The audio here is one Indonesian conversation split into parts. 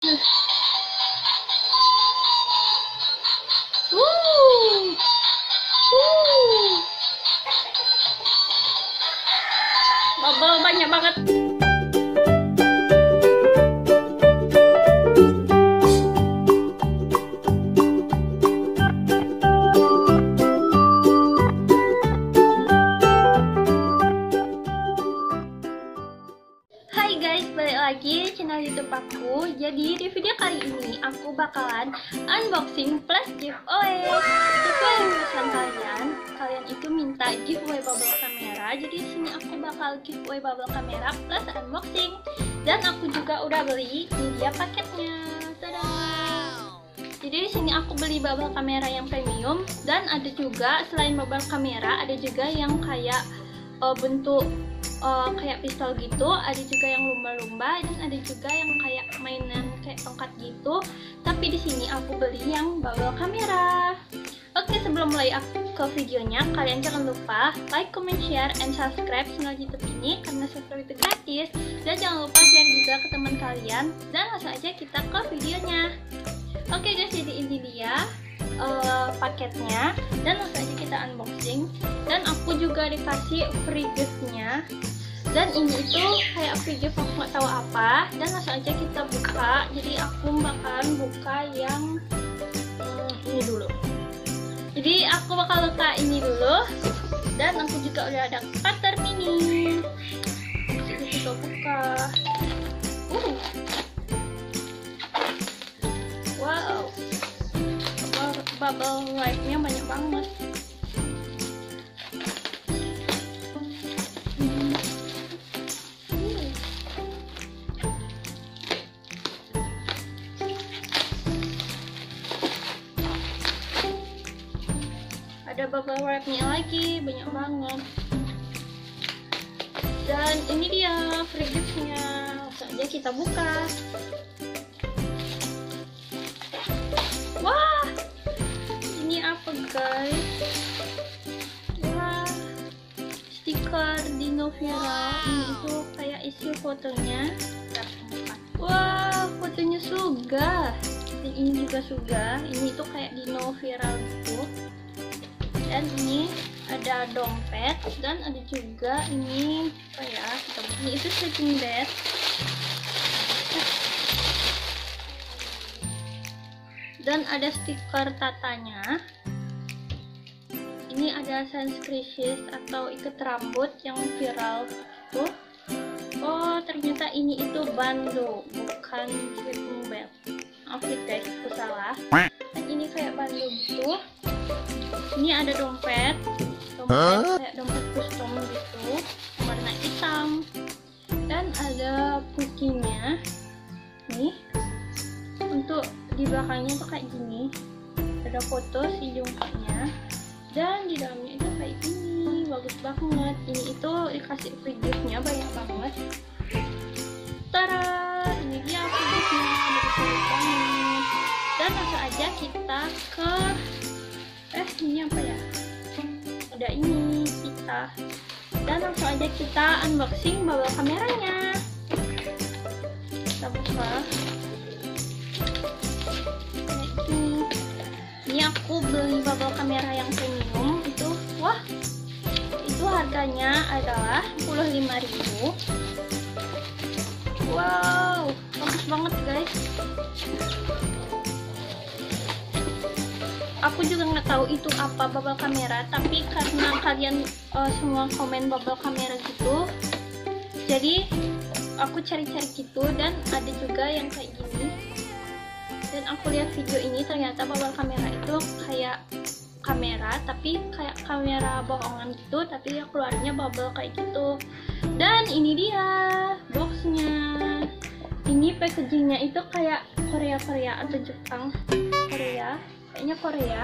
Bubble banyak banget. Hai guys, balik lagi di channel YouTube aku. Jadi di video kali ini aku bakalan unboxing plus giveaway. Sesuai urusan kalian itu minta giveaway bubble kamera. Jadi di sini aku bakal giveaway bubble kamera plus unboxing. Dan aku juga udah beli, ini dia paketnya. Tada! Jadi di sini aku beli bubble kamera yang premium dan ada juga selain bubble kamera ada juga yang kayak bentuk kayak pistol gitu, ada juga yang lumba-lumba dan ada juga yang kayak mainan kayak tongkat gitu. Tapi di sini aku beli yang bubble kamera. Oke, sebelum mulai aku ke videonya, kalian jangan lupa like, comment, share, and subscribe channel YouTube ini karena subscribe itu gratis. Dan jangan lupa share juga ke teman kalian. Dan langsung aja kita ke videonya. Oke guys, jadi ini dia paketnya dan langsung aja kita unboxing. Dan aku juga dikasih free giftnya. Dan ini itu kayak free gift, aku nggak tahu apa. Dan langsung aja kita buka. Jadi aku bakalan buka yang ini dulu. Jadi aku bakal buka ini dulu. Dan aku juga udah ada cutter mini. Jadi kita buka. Wow, bubble wrap-nya banyak banget. Ada bubble wrap-nya lagi, banyak banget. Dan ini dia free gift-nya. Langsung aja kita buka. Wah, ini apa guys? Wah, stiker Dino Viral. Ini itu kayak isi fotonya. Wah, fotonya Suga. Dan ini juga Suga. Ini tuh kayak Dino Viral gitu. Dan ini ada dompet dan ada juga ini apa ya? Ini itu sleeping bag. Dan ada stiker tatanya. Ini ada sunscreens atau ikat rambut yang viral tuh. Oh, ternyata ini itu bando, bukan sleeping bag. Oke guys, aku salah. Dan ini kayak bando gitu. Ini ada dompet kayak dompet custom gitu, warna hitam. Dan ada bukinya. Nih, untuk di belakangnya tuh kayak gini, ada foto si jongkoknya, dan di dalamnya itu kayak gini, bagus banget. Ini itu dikasih free giftnya banyak banget. Tara, ini dia free giftnya, bagus banget. Dan langsung aja kita ke ini apa ya? Ada ini kita. Dan langsung aja kita unboxing bubble kameranya. Kita buka. Ini aku beli bubble kamera yang premium itu. Wah, itu harganya adalah 65.000. Wow, bagus banget guys. Aku juga nggak tahu itu apa bubble kamera, tapi karena kalian semua komen bubble kamera gitu, jadi aku cari-cari gitu. Dan ada juga yang kayak gini. Dan aku lihat video ini, ternyata bubble kamera itu kayak kamera, tapi kayak kamera bohongan gitu, tapi ya keluarnya bubble kayak gitu. Dan ini dia boxnya. Ini packagingnya itu kayak Korea atau Jepang. Korea, kayaknya Korea.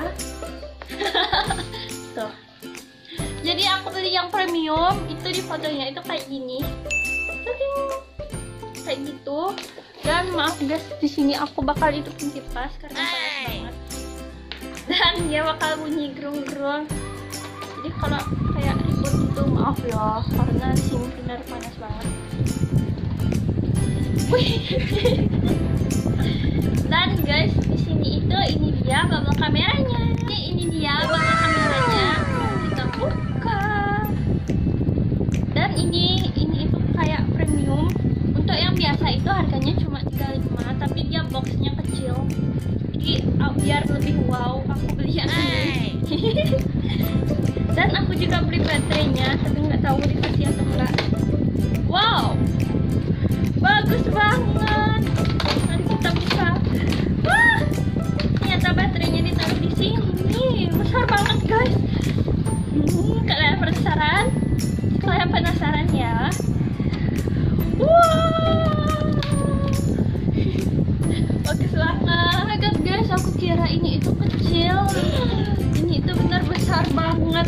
Tuh. Jadi aku beli yang premium, itu di fotonya itu kayak gini. Kayak gitu. Dan maaf guys, di sini aku bakal hidupin kipas karena panas banget. Dan dia bakal bunyi gerung-gerung. Jadi kalau kayak ribut itu maaf ya, karena di sini benar panas banget. Wih. biar lebih wow, aku beli yang ini. Dan aku juga beli baterainya, tapi nggak tahu dikasih atau enggak. Wow, bagus banget. Mari kita buka. Wah, ternyata baterainya ditaruh di sini. Besar banget guys. Kalian penasaran? Kalian penasaran ya? Wow, bagus banget guys. Aku kira ini itu kecil. Ini itu benar besar banget.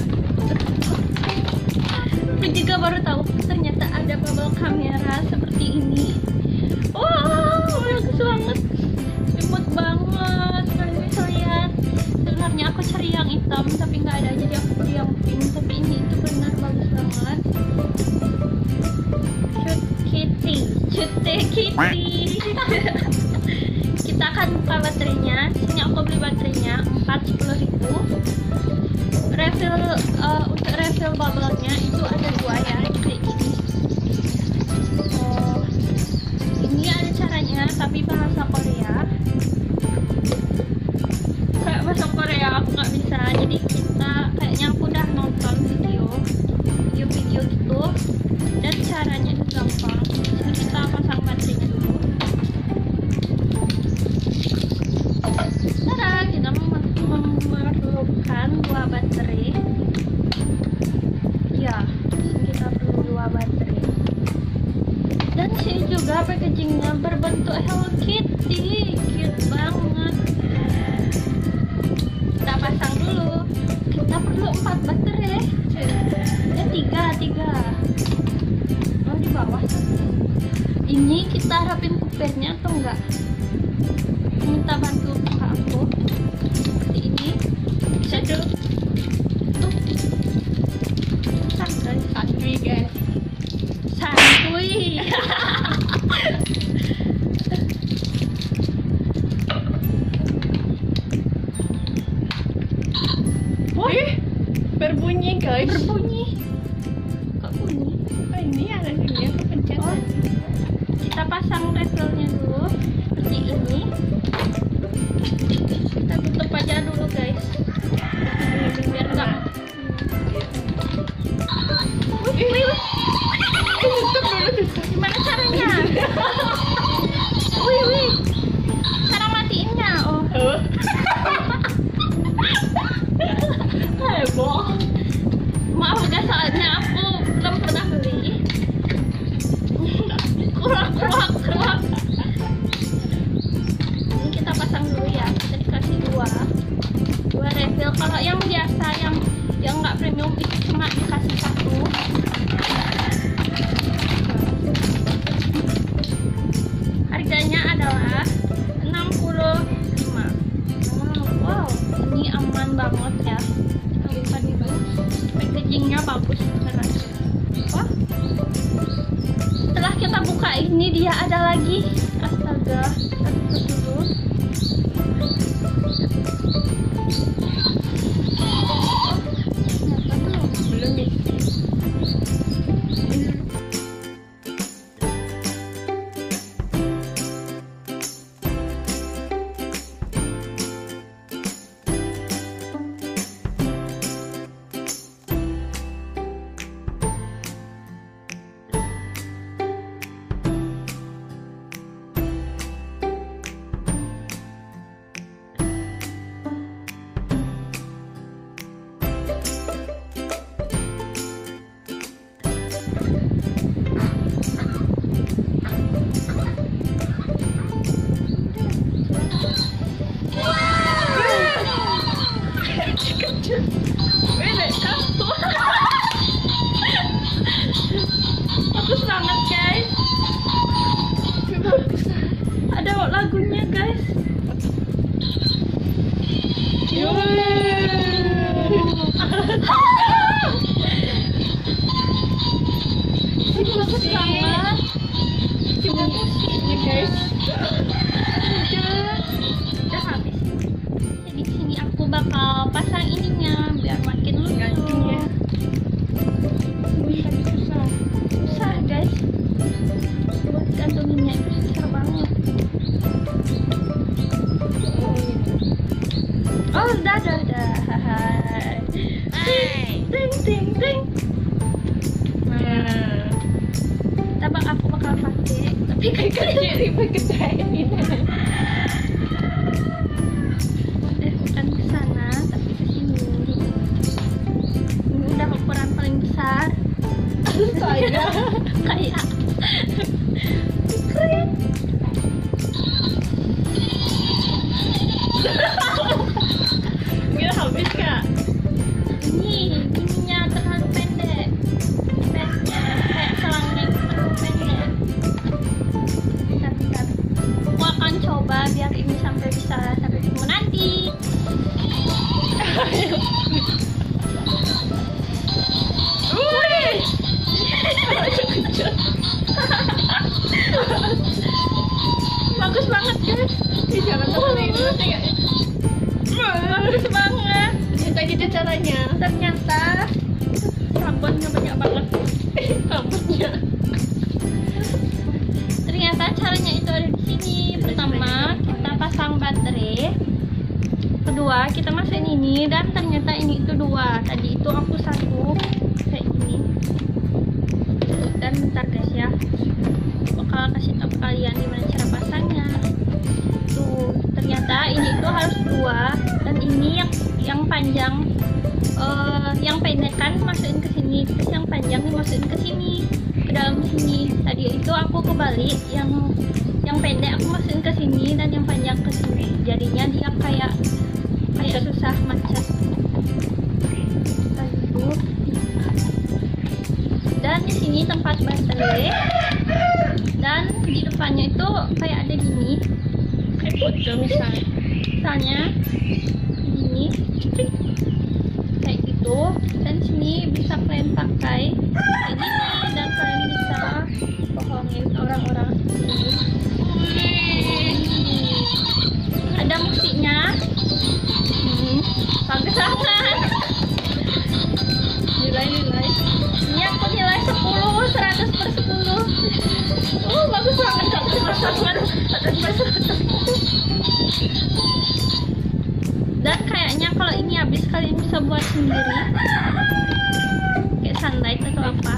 Aku juga baru tahu ternyata ada bubble kamera seperti ini. Wow, bagus banget. Imut banget. Kalian bisa lihat. Sebenarnya aku cari yang hitam tapi nggak ada, jadi aku beli yang pink. Tapi ini itu benar bagus banget. Cute kitty. Kita akan buka baterainya. Sini aku beli baterainya 40.000. Untuk refill bubble-nya itu ada 2 ya, kayak gini. Ini ada caranya tapi bahasa Korea. Kayak bahasa Korea aku nggak bisa, jadi kayaknya aku udah nonton video gitu, dan caranya itu gampang. Jadi kita pasang baterainya dulu. Kita memerlukan 2 baterai. Ya, kita perlu 2 baterai. Dan sini juga packagingnya berbentuk Hello Kitty, cute banget. Kita pasang dulu. Kita perlu 4 baterai. Tiga. Oh, di bawah. Ini kita rapin kupirnya atau enggak? Minta bantu buka aku. Seperti ini. Satu. Santuy guys. Santuy. Berbunyi guys. Berbunyi. Kok bunyi? Oh, ini ada sini aku pencet. Oh, kita pasang refillnya dulu seperti ini. Kita tutup aja dulu guys, biar enggak. Tutup dulu. Gimana caranya? Wih, cara matiinnya. Oh. Heboh. Maaf guys, soalnya aku belum pernah beli. Keruak. Ini kita pasang dulu ya. Kita dikasih 2 refill. Kalau yang biasa, yang nggak premium itu cuma dikasih 1. Harganya adalah 65. Wow, ini aman banget ya. Kita buka dulu. Packagingnya bagus beneran. Wah, setelah kita buka ini dia ada lagi. Astaga, kita tutup dulu. Belum nih. Bagus banget guys. Ada lagunya guys. Bagus banget. Coba ini guys. Udah habis. Jadi sini aku bakal pasang ininya biar makin lucu. Gantung ya. Susah guys. Buat gantunginnya itu susah banget. Pikir jadi pakai ini. Bukan ke sana tapi ke sini. Ini udah ukuran paling besar. Saya Kayak keren. nggak habis kak. Ininya terlalu pendek. Pendeknya kayak selangnya terlalu pendek. Bentar. Aku akan coba biar ini sampai bisa sampai ketemu nanti. Wih, Bagus banget guys. jangan terbalik dulu ya. Bagus banget. Ternyata gitu caranya. Ternyata rambutnya banyak banget. Rambutnya. Ternyata caranya itu ada di sini. Pertama, kita pasang baterai. Kedua, kita masukin ini dan ternyata ini itu dua. Tadi itu aku satu kayak gini. Dan bentar guys ya. Bakal kasih tahu kalian gimana cara pasangnya. Tuh, ternyata ini itu harus dua dan ini yang panjang yang pendek kan masukin ke sini, terus yang panjang dimasukin ke sini, ke dalam sini. Tadi itu aku kebalik, yang pendek aku masukin ke sini dan yang panjang ke sini. Jadinya dia kayak susah macet. Lalu dan di sini tempat baterai dan di depannya itu kayak ada gini, Kayak foto misalnya ini kayak gitu, dan sini bisa kalian pakai kayak gini dan kalian bisa bohongin orang-orang sini. Ada musiknya. Bagus banget. Nilai ini aku nilai 10, 100 per 10. Bagus banget, 100 per 100. Dan kayaknya kalau ini habis kalian bisa buat sendiri kayak sunlight atau apa.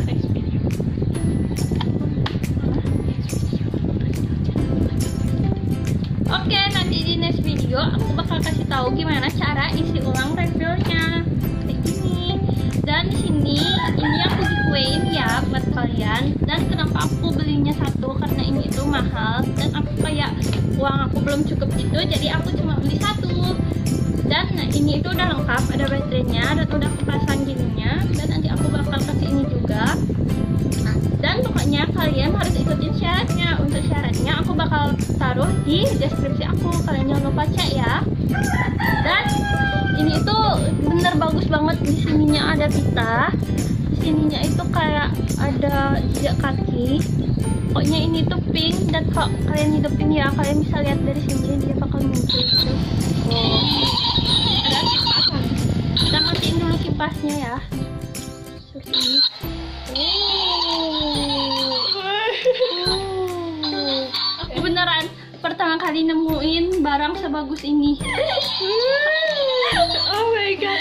Oke, nanti di next video aku bakal kasih tahu gimana cara isi ulang refillnya kayak gini. Dan di sini ini aku giveawain ya buat kalian. Dan kenapa aku belinya satu, karena ini itu mahal dan aku kayak uang aku belum cukup gitu, jadi aku cuma beli satu. Dan ini itu udah lengkap, ada baterainya dan udah aku pasang gininya. Dan nanti aku bakal kasih ini juga. Dan pokoknya kalian harus ikutin syaratnya. Untuk syaratnya aku bakal taruh di deskripsi aku, kalian jangan lupa cek ya. Dan ini itu bener bagus banget. Di sininya ada pita, di sininya itu kayak ada jejak kaki. Pokoknya ini tuh pink, dan kalau kalian hidupin ya, kalian bisa lihat dari sini dia bakal muncul gitu. Ada kipasan. Kita matiin dulu kipasnya ya. Seperti ini. Aku beneran pertama kali nemuin barang sebagus ini. Oh my god.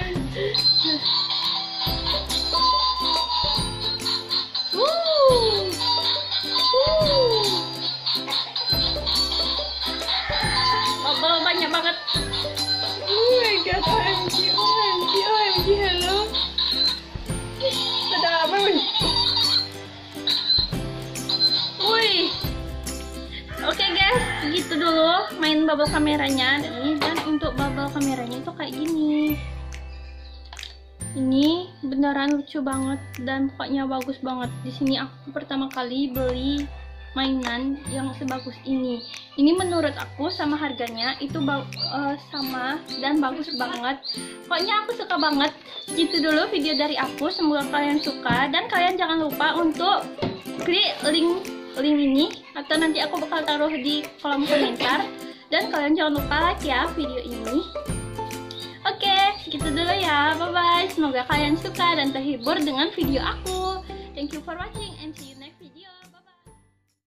Bubble banyak banget. Oh my god. OMG, hello. Ada apa nih? Wih. Oke guys, gitu dulu main bubble kameranya. Dan untuk bubble kameranya itu kayak gini. Ini beneran lucu banget dan pokoknya bagus banget. Di sini aku pertama kali beli mainan yang sebagus ini. Ini menurut aku sama harganya itu sama dan bagus banget. Pokoknya aku suka banget. Gitu dulu video dari aku. Semoga kalian suka dan kalian jangan lupa untuk klik link ini atau nanti aku bakal taruh di kolom komentar. Dan kalian jangan lupa like ya video ini. Oke, segitu dulu ya. Bye bye. Semoga kalian suka dan terhibur dengan video aku. Thank you for watching and see you.